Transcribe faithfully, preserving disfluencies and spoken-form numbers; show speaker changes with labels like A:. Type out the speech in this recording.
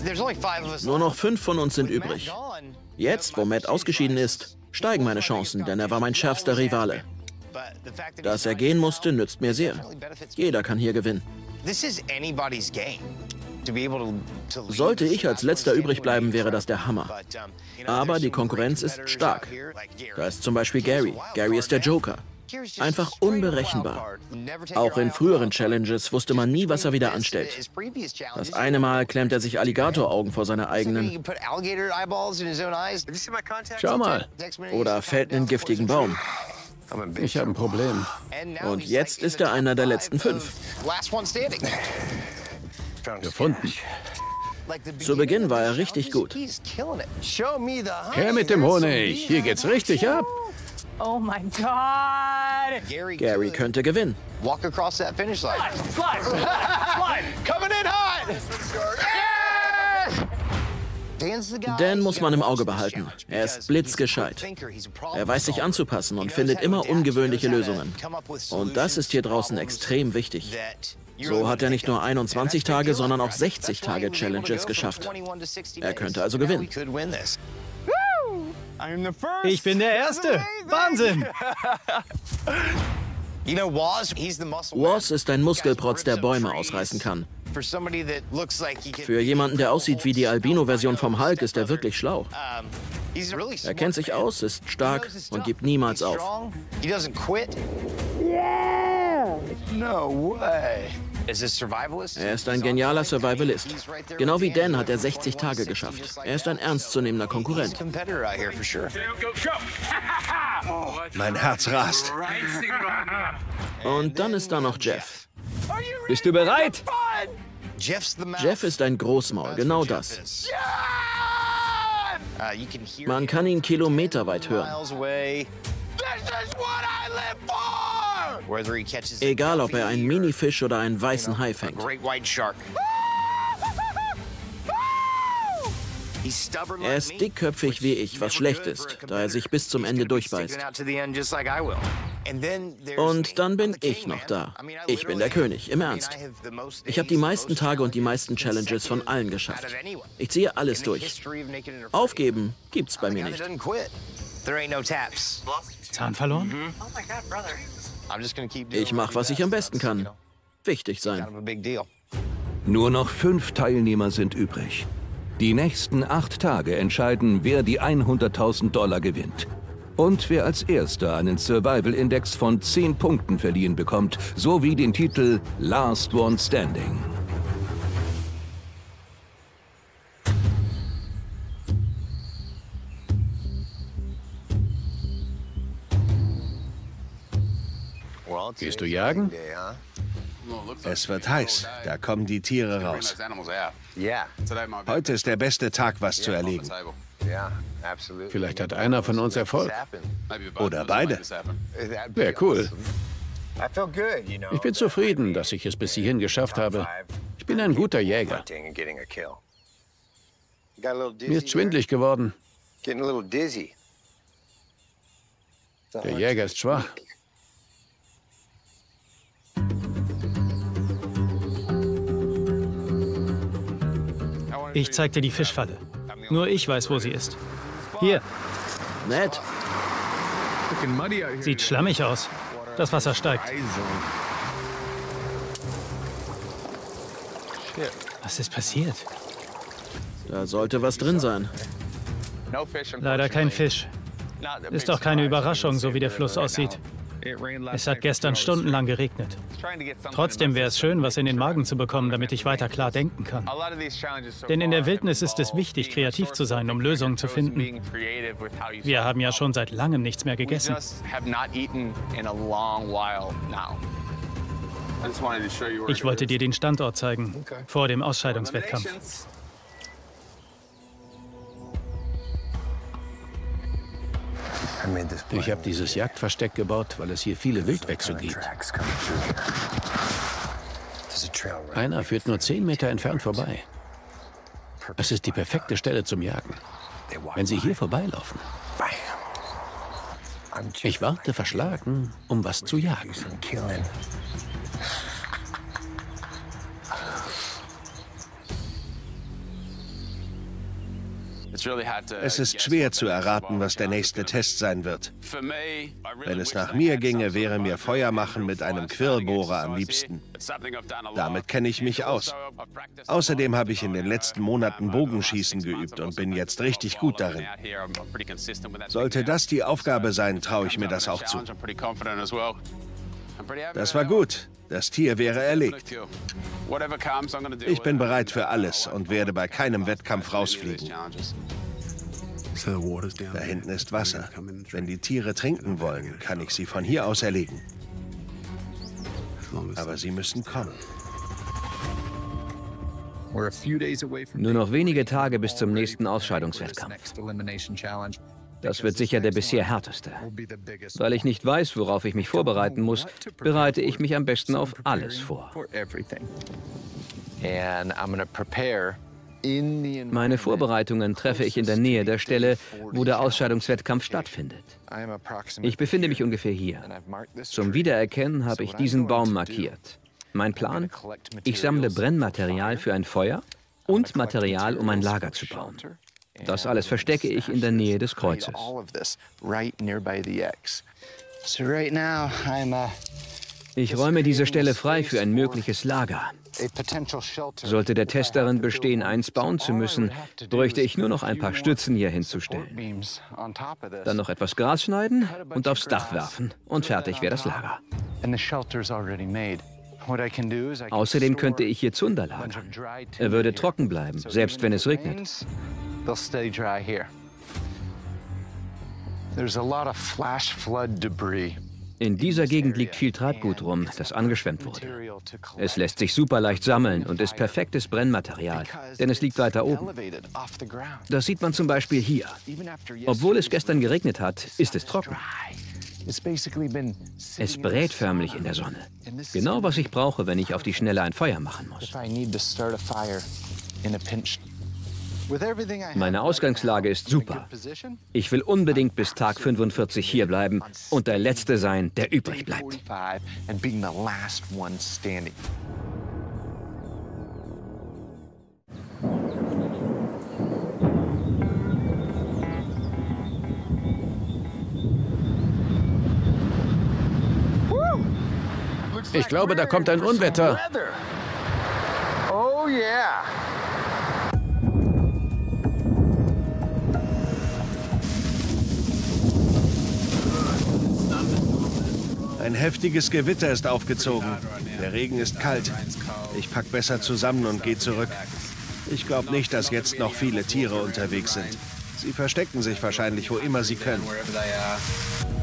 A: Nur noch fünf von uns sind übrig. Jetzt, wo Matt ausgeschieden ist, steigen meine Chancen, denn er war mein schärfster Rivale. Dass er gehen musste, nützt mir sehr. Jeder kann hier gewinnen. Sollte ich als Letzter übrig bleiben, wäre das der Hammer. Aber die Konkurrenz ist stark. Da ist zum Beispiel Gary. Gary ist der Joker. Einfach unberechenbar. Auch in früheren Challenges wusste man nie, was er wieder anstellt. Das eine Mal klemmt er sich Alligatoraugen vor seine eigenen.
B: Schau mal.
A: Oder fällt einen giftigen Baum.
B: Ich habe ein Problem.
A: Und jetzt ist er einer der letzten fünf.
B: Gefunden.
A: Zu Beginn war er richtig gut.
B: Her mit dem Honig. Hier geht's richtig ab.
C: Oh mein Gott!
A: Gary könnte gewinnen.
D: Walk across that finish line.
C: Slide! Slide!
D: Coming in hot! Yes!
A: Dan muss man im Auge behalten. Er ist blitzgescheit. Er weiß sich anzupassen und findet immer ungewöhnliche Lösungen. Und das ist hier draußen extrem wichtig. So hat er nicht nur einundzwanzig Tage, sondern auch sechzig Tage Challenges geschafft. Er könnte also gewinnen.
E: Ich bin der Erste. Wahnsinn.
A: Woz ist ein Muskelprotz, der Bäume ausreißen kann. Für jemanden, der aussieht wie die Albino-Version vom Hulk, ist er wirklich schlau. Er kennt sich aus, ist stark und gibt niemals auf. Er ist ein genialer Survivalist. Genau wie Dan hat er sechzig Tage geschafft. Er ist ein ernstzunehmender Konkurrent.
B: Mein Herz rast.
A: Und dann ist da noch Jeff.
E: Bist du bereit?
A: Jeff ist ein Großmaul, genau das. Man kann ihn kilometerweit hören. Egal, ob er einen Minifisch oder einen weißen Hai fängt. Er ist dickköpfig wie ich, was schlecht ist, da er sich bis zum Ende durchbeißt. Und dann bin ich noch da. Ich bin der König, im Ernst. Ich habe die meisten Tage und die meisten Challenges von allen geschafft. Ich ziehe alles durch. Aufgeben gibt's bei mir nicht.
E: Zahn verloren?
A: Ich mache, was ich am besten kann. Wichtig sein.
F: Nur noch fünf Teilnehmer sind übrig. Die nächsten acht Tage entscheiden, wer die hunderttausend Dollar gewinnt. Und wer als Erster einen Survival-Index von zehn Punkten verliehen bekommt, sowie den Titel Last One Standing.
B: Gehst du jagen?
G: Es wird heiß. Da kommen die Tiere raus. Heute ist der beste Tag, was zu erlegen.
B: Vielleicht hat einer von uns Erfolg.
G: Oder beide.
B: Wäre cool. Ich bin zufrieden, dass ich es bis hierhin geschafft habe. Ich bin ein guter Jäger. Mir ist schwindelig geworden. Der Jäger ist schwach.
E: Ich zeig dir die Fischfalle. Nur ich weiß, wo sie ist. Hier.
A: Nett.
E: Sieht schlammig aus. Das Wasser steigt. Was ist passiert?
A: Da sollte was drin sein.
E: Leider kein Fisch. Ist doch keine Überraschung, so wie der Fluss aussieht. Es hat gestern stundenlang geregnet. Trotzdem wäre es schön, was in den Magen zu bekommen, damit ich weiter klar denken kann. Denn in der Wildnis ist es wichtig, kreativ zu sein, um Lösungen zu finden. Wir haben ja schon seit langem nichts mehr gegessen. Ich wollte dir den Standort zeigen, vor dem Ausscheidungswettkampf.
B: Ich habe dieses Jagdversteck gebaut, weil es hier viele Wildwechsel gibt. Einer führt nur zehn Meter entfernt vorbei. Es ist die perfekte Stelle zum Jagen. Wenn sie hier vorbeilaufen. Ich warte verschlagen, um was zu jagen.
G: Es ist schwer zu erraten, was der nächste Test sein wird. Wenn es nach mir ginge, wäre mir Feuer machen mit einem Quirlbohrer am liebsten. Damit kenne ich mich aus. Außerdem habe ich in den letzten Monaten Bogenschießen geübt und bin jetzt richtig gut darin. Sollte das die Aufgabe sein, traue ich mir das auch zu. Das war gut. Das Tier wäre erlegt. Ich bin bereit für alles und werde bei keinem Wettkampf rausfliegen. Da hinten ist Wasser. Wenn die Tiere trinken wollen, kann ich sie von hier aus erlegen. Aber sie müssen kommen.
B: Nur noch wenige Tage bis zum nächsten Ausscheidungswettkampf. Das wird sicher der bisher härteste. Weil ich nicht weiß, worauf ich mich vorbereiten muss, bereite ich mich am besten auf alles vor. Meine Vorbereitungen treffe ich in der Nähe der Stelle, wo der Ausscheidungswettkampf stattfindet. Ich befinde mich ungefähr hier. Zum Wiedererkennen habe ich diesen Baum markiert. Mein Plan? Ich sammle Brennmaterial für ein Feuer und Material, um ein Lager zu bauen. Das alles verstecke ich in der Nähe des Kreuzes. Ich räume diese Stelle frei für ein mögliches Lager. Sollte der Test darin bestehen, eins bauen zu müssen, bräuchte ich nur noch ein paar Stützen hier hinzustellen. Dann noch etwas Gras schneiden und aufs Dach werfen. Und fertig wäre das Lager. Außerdem könnte ich hier Zunder lagern. Er würde trocken bleiben, selbst wenn es regnet.
H: They'll stay dry here. There's a lot of flash flood debris.
B: In dieser Gegend liegt viel Treibgut rum, das angeschwemmt wurde. Es lässt sich super leicht sammeln und ist perfektes Brennmaterial, denn es liegt weiter oben. Das sieht man zum Beispiel hier. Obwohl es gestern geregnet hat, ist es trocken. Es brät förmlich in der Sonne. Genau, was ich brauche, wenn ich auf die Schnelle ein Feuer machen muss. Meine Ausgangslage ist super. Ich will unbedingt bis Tag fünfundvierzig hier bleiben und der Letzte sein, der übrig bleibt.
F: Ich glaube, da kommt ein Unwetter.
H: Oh yeah.
G: Ein heftiges Gewitter ist aufgezogen. Der Regen ist kalt. Ich pack besser zusammen und gehe zurück. Ich glaube nicht, dass jetzt noch viele Tiere unterwegs sind. Sie verstecken sich wahrscheinlich, wo immer sie können.